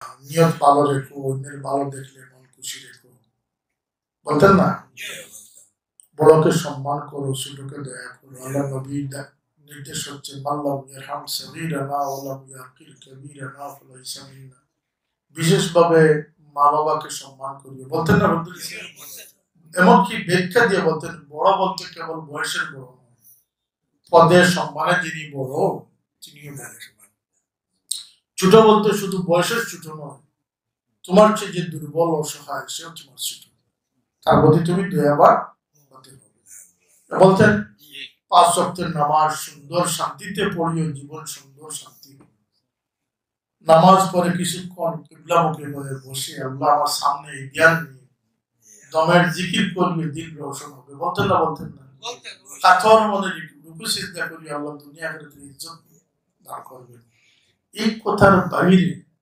নিয়ত ভালো রেখো, অন্যের ভালো দেখলে মন খুশি রেখো, বলতেন না? বড়কে সম্মান করো, ছোটকে দয়া করো। আল্লাহ নবীর নির্দেশ হচ্ছে মাল্লাম ইয়ারহাম সগীরানা ওয়ালাম ইয়াকির কাবীরানা ফালাইসা মিন্না। বিশেষভাবে মা বাবাকে সম্মান করিও, বলতেন না? এমনকি ব্যাখ্যা দিয়ে বলতেন বড় বলতে কেবল বয়সের বড় নয়, পদের সম্মানে যিনি বড় তিনিও বড়। ছোট বলতে শুধু বয়সের ছোট নয়, তোমার চেয়ে যে দুর্বল অসহায় সেও তোমার ছোট, তার প্রতি তুমি দয়াবান হতে হবে। বলতেন 5 ওয়াক্তের নামাজ সুন্দর শান্তিতে পড়িও, জীবন সুন্দর শান্তি। নামাজ পড়ে কিছুক্ষণ কিবলামুখী হয়ে বসে আল্লাহ আমার সামনে জ্ঞান নিয়ে দমের জিকির করবে, দিন রোশন হবে, বলতেন না? বলতেন না? কাতর মনে রুকু সিজদা করি আল্লাহ দুনিয়া আখিরাতে ইজ্জত দান করবেন। এই কথার বাইরে